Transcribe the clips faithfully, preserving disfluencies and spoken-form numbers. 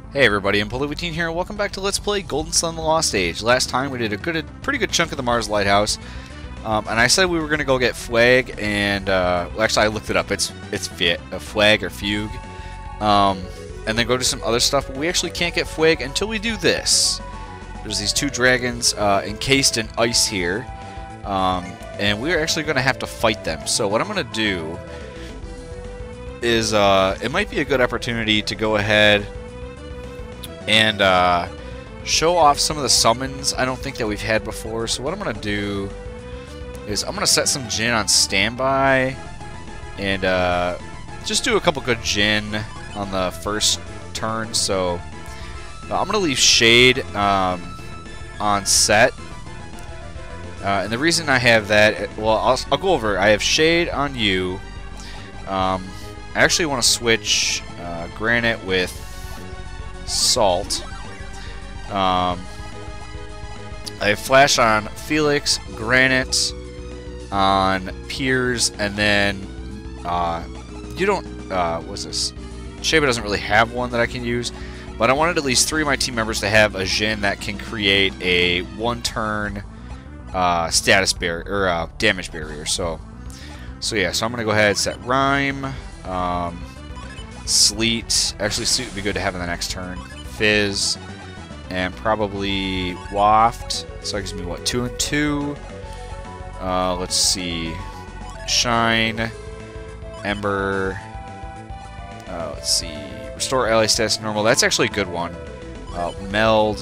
Hey everybody, I'm Poliviteen here, and welcome back to Let's Play Golden Sun: The Lost Age. Last time we did a good, a pretty good chunk of the Mars Lighthouse, um, and I said we were going to go get Fwag, and uh, well, actually I looked it up. It's it's a Fwag or Fugue, um, and then go do some other stuff. But we actually can't get Fwag until we do this. There's these two dragons uh, encased in ice here, um, and we're actually going to have to fight them. So what I'm going to do is uh, it might be a good opportunity to go ahead and uh, show off some of the summons I don't think that we've had before. So what I'm going to do is I'm going to set some Jinn on standby and uh, just do a couple good Jinn on the first turn. So uh, I'm going to leave Shade um, on set. Uh, and the reason I have that, well, I'll, I'll go over. I have Shade on you. Um, I actually want to switch uh, Granite with Salt. Um, I have Flash on Felix, Granite on Piers, and then uh, you don't. Uh, what's this? Sheba doesn't really have one that I can use, but I wanted at least three of my team members to have a Jinn that can create a one-turn uh, status barrier or uh, damage barrier. So, so yeah. So I'm gonna go ahead and set Rhyme. Um, Sleet. Actually, Sleet would be good to have in the next turn. Fizz. And probably Waft. So that gives me, what, two and two? Uh, let's see. Shine. Ember. Uh, let's see. Restore ally status normal. That's actually a good one. Uh, Meld.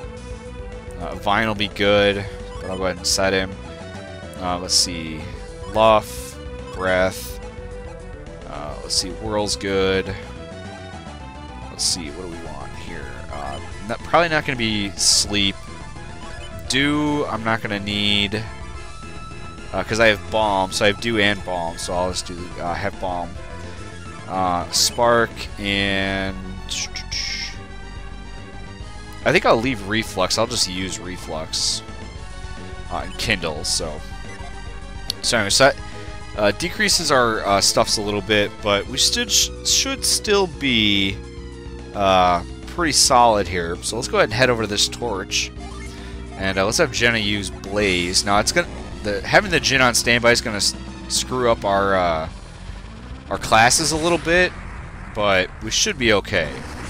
Uh, Vine will be good. But I'll go ahead and set him. Uh, let's see. Luff. Breath. Uh, let's see, Whirl's good. Let's see, what do we want here? Uh, not, probably not going to be Sleep. Dew, I'm not going to need, because uh, I have Balm, so I have Dew and Balm, so I'll just do, uh, have Balm. Uh, Spark, and I think I'll leave Reflux. I'll just use Reflux uh, and Kindle, so. So anyway, so that, Uh, decreases our uh, stuffs a little bit, but we should sh should still be uh, pretty solid here. So let's go ahead and head over to this torch, and uh, let's have Jenna use Blaze. Now it's gonna the having the Jinn on standby is gonna screw up our uh, our classes a little bit, but we should be okay.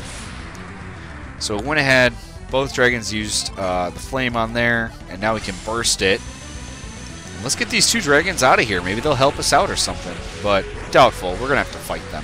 So we went ahead. Both dragons used uh, the flame on there, and now we can burst it. Let's get these two dragons out of here. Maybe they'll help us out or something. But doubtful. We're going to have to fight them.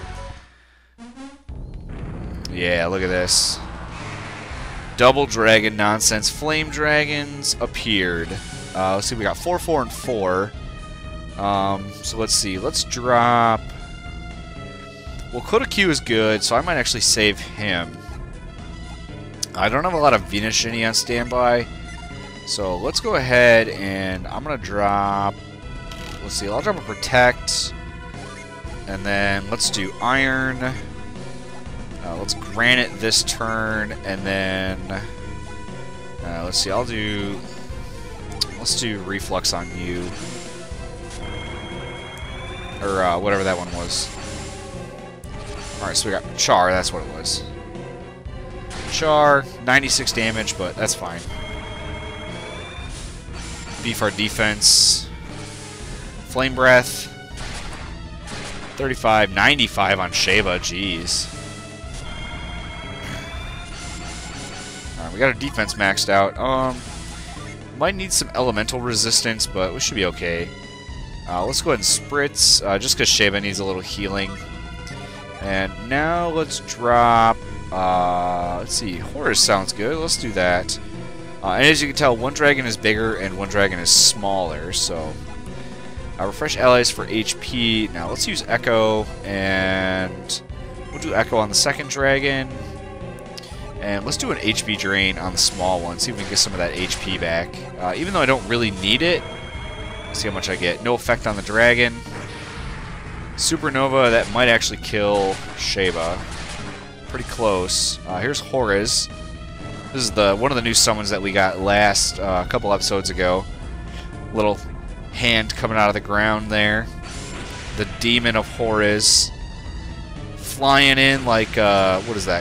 Yeah, look at this. Double dragon nonsense. Flame dragons appeared. Uh, let's see. We got four, four, and four. Um, so let's see. Let's drop... Well, Kodaku is good, so I might actually save him. I don't have a lot of Venus Shinny on standby. So let's go ahead and I'm going to drop, let's see, I'll drop a Protect, and then let's do Iron, uh, let's Granite this turn, and then, uh, let's see, I'll do, let's do Reflux on you, or uh, whatever that one was. Alright, so we got Char, that's what it was. Char, ninety-six damage, but that's fine. Beef our defense. Flame Breath. thirty-five, ninety-five on Sheba. Jeez. Alright, we got our defense maxed out. Um, might need some elemental resistance, but we should be okay. Uh, let's go ahead and spritz, uh, just because Sheba needs a little healing. And now let's drop. Uh, let's see. Horus sounds good. Let's do that. Uh, and as you can tell, one dragon is bigger and one dragon is smaller, so... Uh, refresh allies for H P. Now, let's use Echo, and... We'll do Echo on the second dragon. And let's do an H P drain on the small one, see if we can get some of that H P back. Uh, even though I don't really need it. Let's see how much I get. No effect on the dragon. Supernova, that might actually kill Sheba. Pretty close. Uh, here's Horus. This is the one of the new summons that we got last uh, couple episodes ago. Little hand coming out of the ground there. The Demon of Horus. Flying in like, uh, what is that?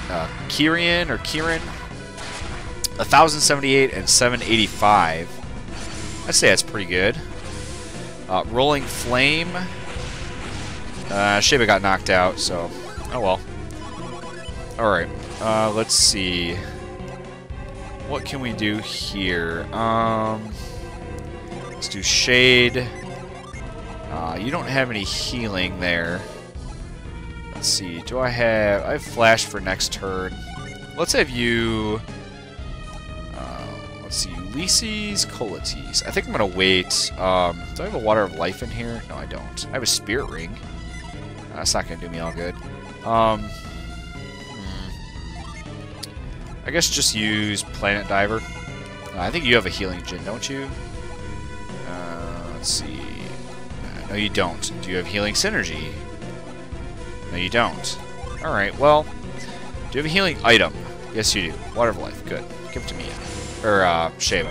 uh, Kyrian or Kieran. one thousand seventy-eight and seven eighty-five. I'd say that's pretty good. Uh, Rolling Flame. Uh, Sheba got knocked out, so oh well. Alright, uh, let's see. What can we do here? Um, let's do Shade. Uh, you don't have any healing there. Let's see. Do I have... I have Flash for next turn. Let's have you... Uh, let's see. Ulysses, Colates. I think I'm going to wait. Um, do I have a Water of Life in here? No, I don't. I have a Spirit Ring. Uh, that's not going to do me all good. Um, hmm. I guess just use Planet Diver. Uh, I think you have a Healing Gin, don't you? Uh, let's see. No, you don't. Do you have Healing Synergy? No, you don't. Alright, well, do you have a healing item? Yes, you do. Water of Life. Good. Give it to me. Or, uh, Sheba.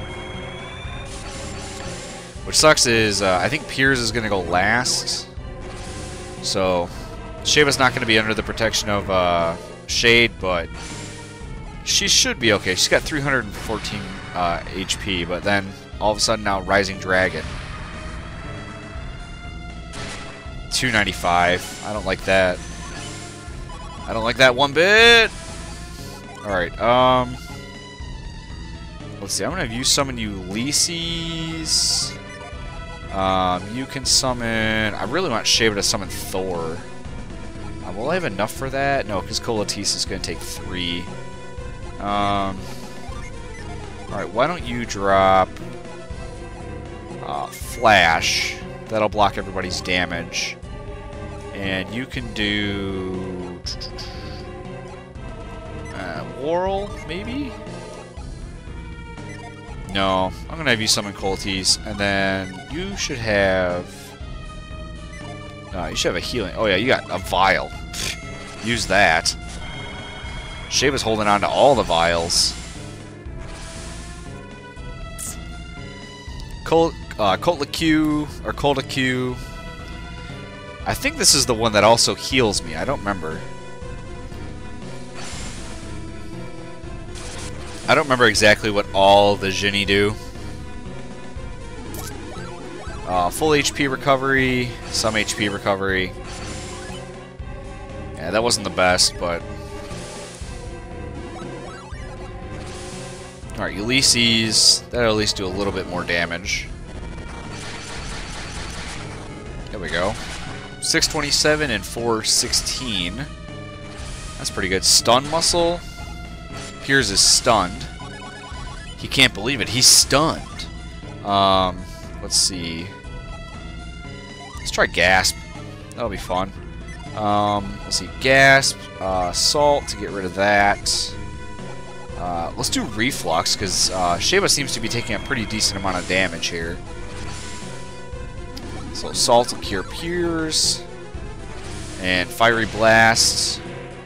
Which sucks is, uh, I think Piers is going to go last. So, Sheba's not going to be under the protection of, uh, Shade, but she should be okay. She's got three hundred fourteen, uh, H P, but then, all of a sudden now, Rising Dragon. two ninety-five. I don't like that. I don't like that one bit. Alright, um... let's see, I'm gonna have you summon Ulysses. Um, you can summon... I really want Sheba to summon Thor. Uh, will I have enough for that? No, because Colates is gonna take three. Um... Alright, why don't you drop... Uh, Flash. That'll block everybody's damage. And you can do... Uh, Whirl, maybe? No. I'm going to have you summon Colates. And then you should have... Uh, you should have a healing... Oh yeah, you got a Vial. Use that. Sheba's holding on to all the Vials. Col uh, Kotla-Q, or Kolda-Q. I think this is the one that also heals me. I don't remember. I don't remember exactly what all the Jinni do. Uh, full H P recovery, some H P recovery. Yeah, that wasn't the best, but... Alright, Ulysses. That'll at least do a little bit more damage. There we go. six twenty-seven and four sixteen. That's pretty good. Stun muscle. Piers is stunned. He can't believe it. He's stunned. Um, let's see. Let's try Gasp. That'll be fun. Um, let's see. Gasp. Uh, Salt to get rid of that. Uh, let's do Reflux, because uh, Sheba seems to be taking a pretty decent amount of damage here. So Salt will cure Piers. And Fiery Blast.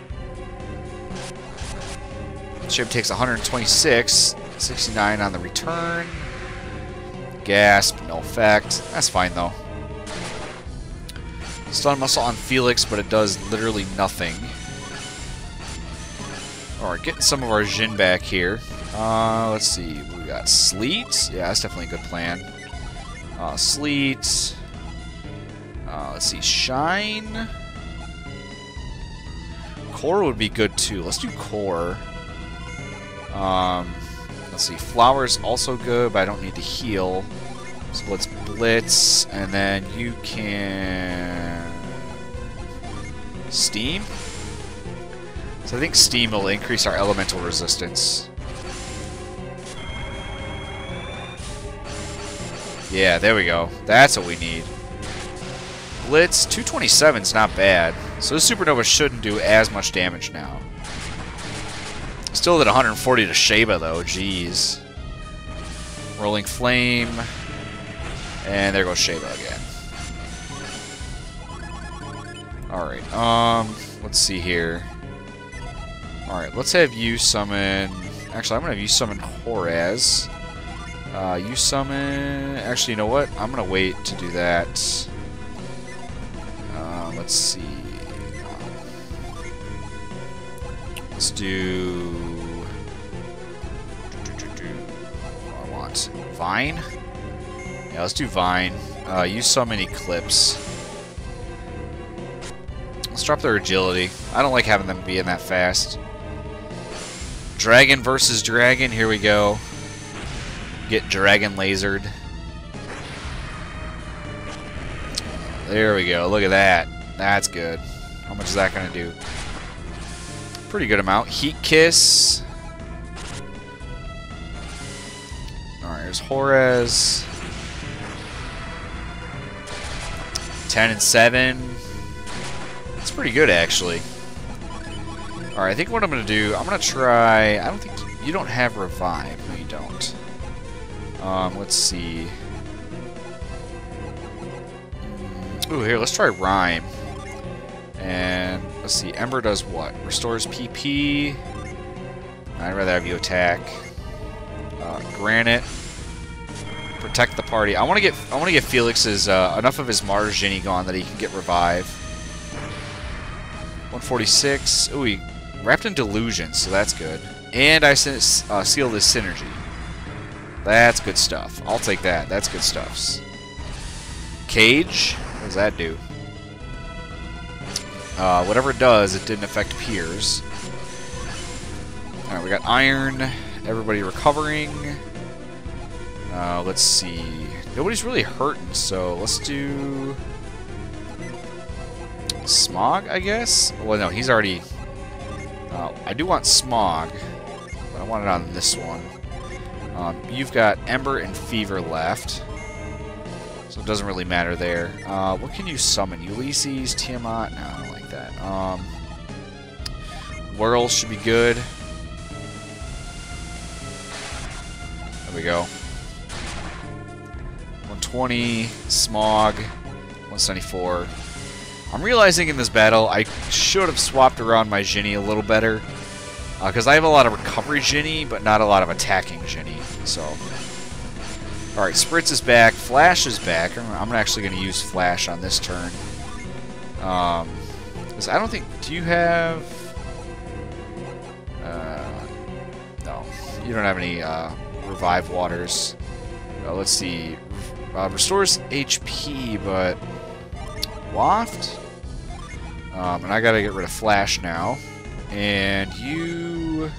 Sheba takes one hundred twenty-six. sixty-nine on the return. Gasp, no effect. That's fine, though. Stun Muscle on Felix, but it does literally nothing. Alright, getting some of our Jin back here. Uh, let's see. We got Sleet. Yeah, that's definitely a good plan. Uh, Sleet. Uh, let's see. Shine. Core would be good, too. Let's do Core. Um, let's see. Flower's also good, but I don't need to heal. So let's Blitz. And then you can... Steam? So I think Steam will increase our elemental resistance. Yeah, there we go. That's what we need. Blitz, two twenty-seven is not bad. So this Supernova shouldn't do as much damage now. Still at one hundred forty to Sheba, though. Jeez. Rolling Flame. And there goes Sheba again. Alright, um, let's see here. Alright, let's have you summon... Actually, I'm going to have you summon Horaz. Uh, you summon... Actually, you know what? I'm going to wait to do that. Uh, let's see. Let's do... What do I want? Vine? Yeah, let's do Vine. Uh, use summon Eclipse. Let's drop their agility. I don't like having them being that fast. Dragon versus dragon. Here we go. Get dragon lasered. There we go. Look at that. That's good. How much is that going to do? Pretty good amount. Heat Kiss. Alright, there's Horez. ten and seven. That's pretty good, actually. Alright, I think what I'm going to do, I'm going to try... I don't think... You don't have Revive. No, you don't. Um, let's see. Ooh, here, let's try Rhyme. And let's see, Ember does what? Restores P P. I'd rather have you attack. Uh, Granite. Protect the party. I want to get I want to get Felix's uh, enough of his Mars Genie gone that he can get Revive. one forty-six. Ooh, he wrapped in Delusion, so that's good. And I uh, sealed his Synergy. That's good stuff. I'll take that. That's good stuff. Cage. What does that do? Uh, whatever it does, it didn't affect Piers. Alright, we got Iron. Everybody recovering. Uh, let's see. Nobody's really hurting, so let's do... Smog, I guess? Well, no, he's already... Uh, I do want Smog, but I want it on this one. Um, you've got Ember and Fever left. So it doesn't really matter there. Uh, what can you summon? Ulysses, Tiamat? No, I don't like that. Um, Whirl should be good. There we go. one twenty, Smog, one seventy-four. I'm realizing in this battle I should have swapped around my Genie a little better. Because uh, I have a lot of recovery Genie, but not a lot of attacking Genie. So, alright, Spritz is back. Flash is back. I'm, I'm actually going to use Flash on this turn. Um, because I don't think... Do you have... Uh, no. You don't have any uh, Revive Waters. Uh, let's see. Uh, restores H P, but... Waft? Um, and I gotta get rid of Flash now. And you...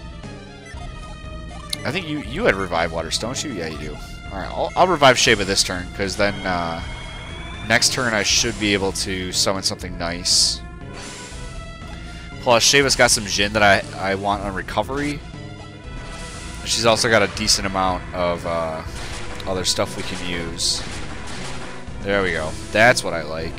I think you you had Revive Waters, don't you? Yeah, you do. Alright, I'll, I'll revive Sheba this turn, because then uh, next turn I should be able to summon something nice. Plus, Sheba's got some Jhin that I, I want on recovery. She's also got a decent amount of uh, other stuff we can use. There we go. That's what I like.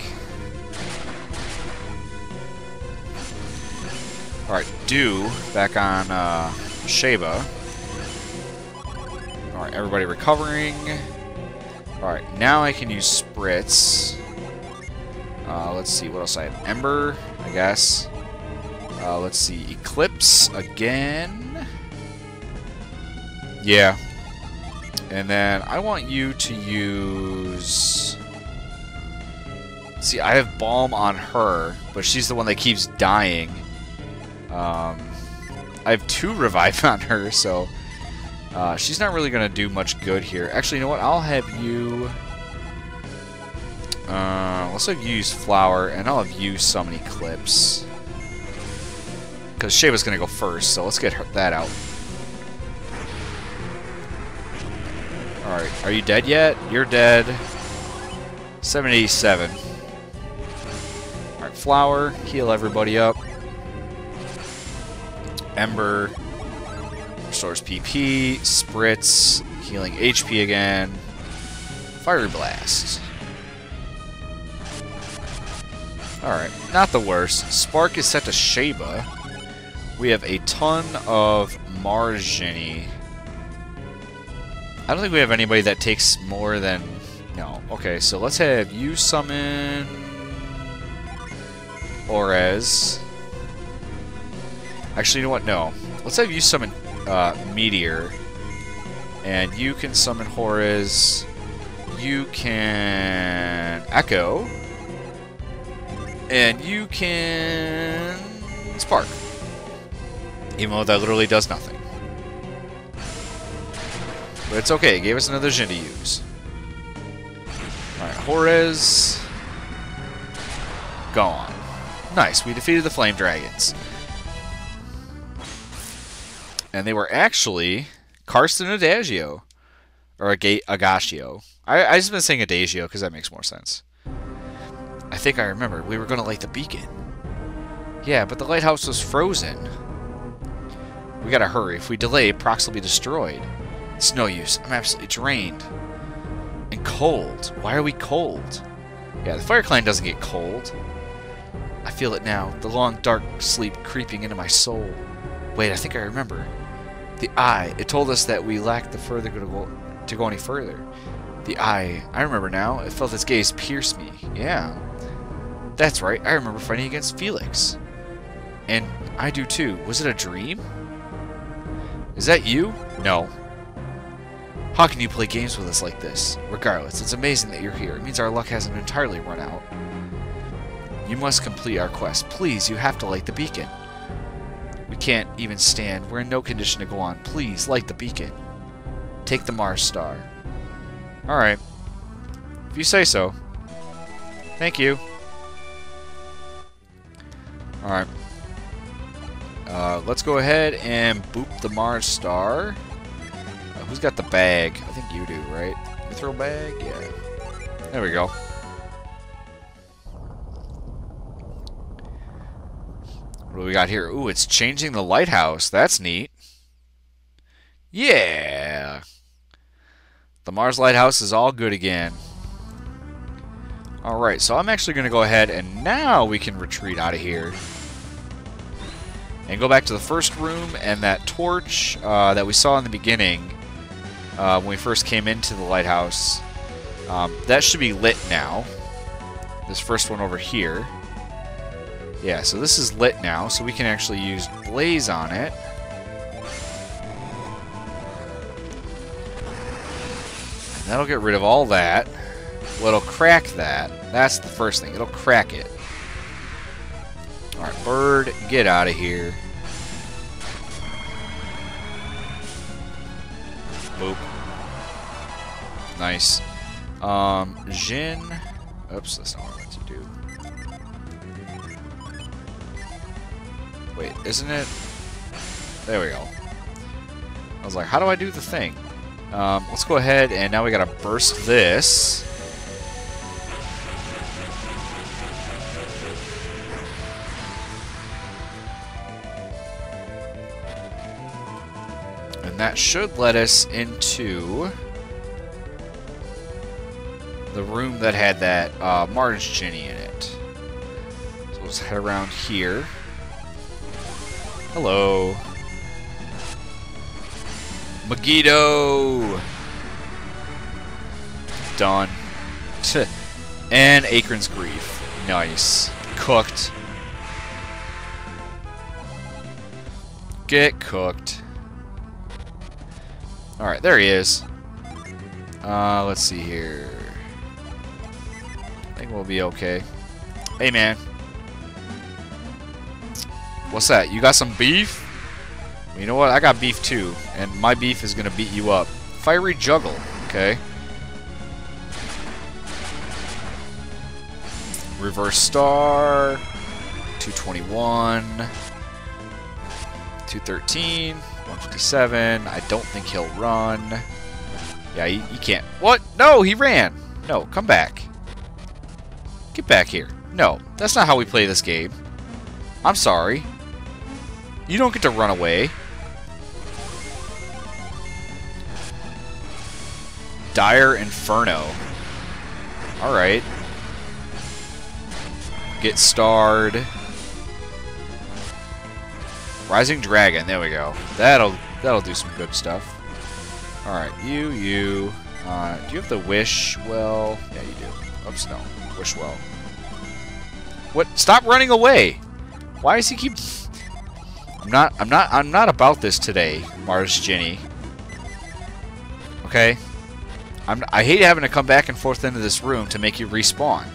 Alright, Dew back on uh, Sheba. Alright, everybody recovering. Alright, now I can use Spritz. Uh, let's see, what else I have? Ember, I guess. Uh, let's see, Eclipse again. Yeah. And then I want you to use... See, I have Balm on her, but she's the one that keeps dying. Um, I have two Revive on her, so uh, she's not really going to do much good here. Actually, you know what? I'll have you... Uh, let's have you use Flower, and I'll have you summon Eclipse. Because Sheba's going to go first, so let's get her, that out. Alright, are you dead yet? You're dead. seven eighty-seven. Alright, Flower, heal everybody up. Ember, restores P P. Spritz, healing H P again. Fiery Blast. Alright, not the worst. Spark is set to Sheba. We have a ton of Mars Genie. I don't think we have anybody that takes more than... No. Okay, so let's have you summon... Orez. Actually, you know what? No. Let's have you summon uh, Meteor. And you can summon Horus. You can... Echo. And you can... Spark. Even though that literally does nothing. But it's okay, it gave us another Jin to use. Alright, Horez. Gone. Nice, we defeated the Flame Dragons. And they were actually Karsten and Adagio. Or Aga Agashio. I, I just been saying Adagio because that makes more sense. I think I remember. We were going to light the beacon. Yeah, but the lighthouse was frozen. We gotta hurry. If we delay, Prox will be destroyed. It's no use. I'm absolutely drained. And cold. Why are we cold? Yeah, the Fire Clan doesn't get cold. I feel it now. The long, dark sleep creeping into my soul. Wait, I think I remember. The eye. It told us that we lacked the further to go, to go any further. The eye. I remember now. It felt its gaze pierce me. Yeah. That's right. I remember fighting against Felix. And I do too. Was it a dream? Is that you? No. How can you play games with us like this? Regardless, it's amazing that you're here. It means our luck hasn't entirely run out. You must complete our quest. Please, you have to light the beacon. We can't even stand. We're in no condition to go on. Please, light the beacon. Take the Mars star. Alright. If you say so. Thank you. Alright. Uh, let's go ahead and boop the Mars star. Uh, who's got the bag? I think you do, right? You throw bag? Yeah. There we go. What do we got here? Ooh, it's changing the lighthouse. That's neat. Yeah! The Mars Lighthouse is all good again. Alright, so I'm actually going to go ahead and now we can retreat out of here. And go back to the first room and that torch uh, that we saw in the beginning uh, when we first came into the lighthouse. Um, that should be lit now. This first one over here. Yeah, so this is lit now, so we can actually use blaze on it. And that'll get rid of all that. Well, it'll crack that. That's the first thing. It'll crack it. Alright, bird, get out of here. Boop. Nice. Um, Jin. Oops, that's not what I meant to do. Wait, isn't it? There we go. I was like, how do I do the thing? Um, let's go ahead and now we gotta burst this. And that should let us into the room that had that uh, Mars Ginny in it. So let's head around here. Hello. Megiddo! Done. And Akron's Grief. Nice. Cooked. Get cooked. Alright, there he is. Uh, let's see here. I think we'll be okay. Hey, man. What's that? You got some beef? Well, you know what? I got beef too. And my beef is going to beat you up. Fiery Juggle. Okay. Reverse Star. two twenty-one. two thirteen. one fifty-seven. I don't think he'll run. Yeah, he, he can't. What? No, he ran. No, come back. Get back here. No, that's not how we play this game. I'm sorry. You don't get to run away. Dire Inferno. Alright. Get starred. Rising Dragon. There we go. That'll that'll do some good stuff. Alright, you, you. Uh, do you have the Wish Well? Yeah, you do. Oops, no. Wish Well. What? Stop running away! Why does he keep... I'm not, I'm not, I'm not about this today, Mars Ginny. Okay? I'm, I hate having to come back and forth into this room to make you respawn.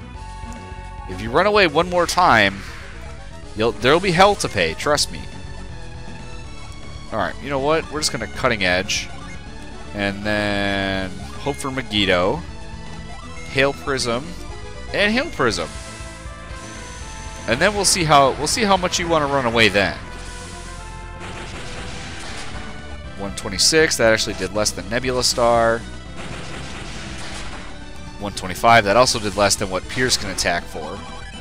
If you run away one more time, you'll, there'll be hell to pay, trust me. Alright, you know what? We're just going to cutting edge. And then hope for Megiddo. Hail Prism. And Hail Prism. And then we'll see how we'll see how much you want to run away then. one twenty-six, that actually did less than Nebula Star. one twenty-five, that also did less than what Pierce can attack for.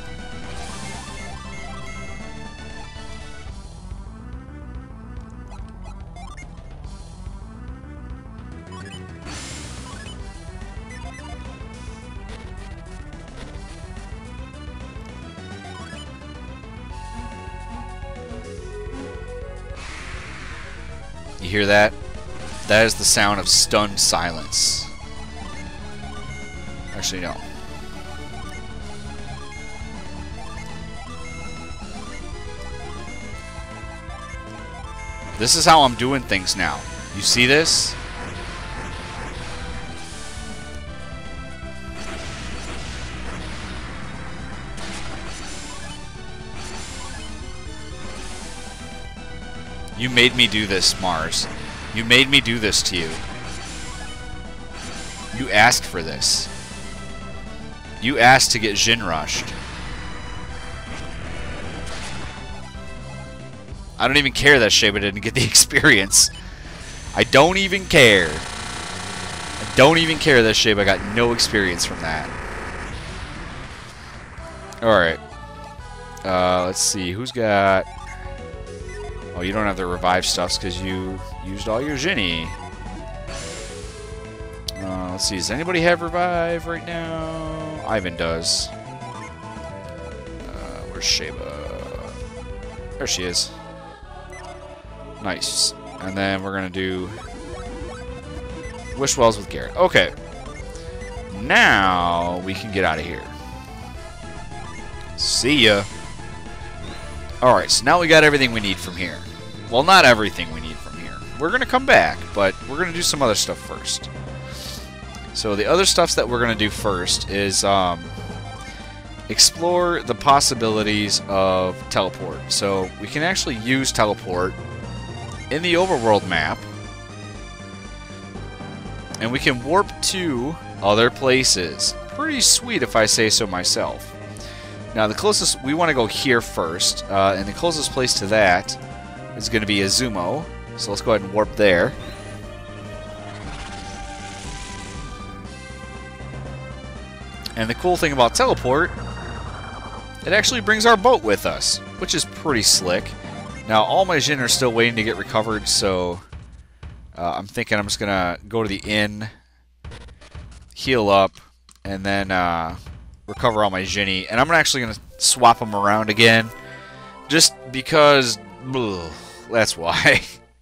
You hear that? That is the sound of stunned silence. Actually, no. This is how I'm doing things now. You see this? You made me do this, Mars. You made me do this to you. You asked for this. You asked to get Jin rushed. I don't even care that Sheba didn't get the experience. I don't even care. I don't even care that Sheba got no experience from that. Alright. Uh, let's see. Who's got... Oh, you don't have the revive stuffs because you used all your Ginny. Uh, let's see. Does anybody have revive right now? Ivan does. Uh, where's Sheba? There she is. Nice. And then we're going to do Wish Wells with Garrett. Okay. Now we can get out of here. See ya. Alright, so now we got everything we need from here. Well, not everything we need from here. We're going to come back, but we're going to do some other stuff first. So the other stuff that we're going to do first is um, explore the possibilities of teleport. So we can actually use teleport in the overworld map. And we can warp to other places. Pretty sweet if I say so myself. Now, the closest, we want to go here first, uh, and the closest place to that is going to be Izumo. So let's go ahead and warp there. And the cool thing about teleport, it actually brings our boat with us, which is pretty slick. Now, all my Jin are still waiting to get recovered, so uh, I'm thinking I'm just going to go to the inn, heal up, and then... Uh, recover all my Ginny, and I'm actually going to swap them around again, just because, ugh, that's why.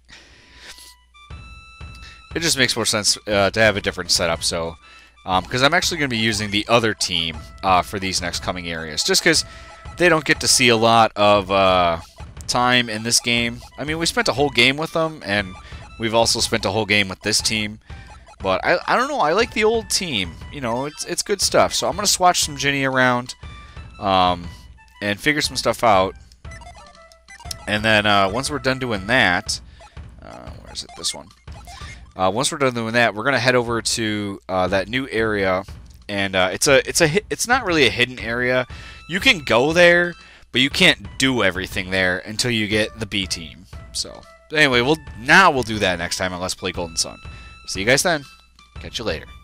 It just makes more sense uh, to have a different setup, so, because um, I'm actually going to be using the other team uh, for these next coming areas, just because they don't get to see a lot of uh, time in this game. I mean, we spent a whole game with them, and we've also spent a whole game with this team. But I, I don't know, I like the old team. You know, it's it's good stuff. So I'm going to swatch some Ginny around um, and figure some stuff out. And then uh, once we're done doing that, uh, where is it? This one. Uh, once we're done doing that, we're going to head over to uh, that new area. And uh, it's a it's a it's not really a hidden area. You can go there, but you can't do everything there until you get the B team. So anyway, we'll now we'll do that next time on Let's Play Golden Sun. See you guys then. Catch you later.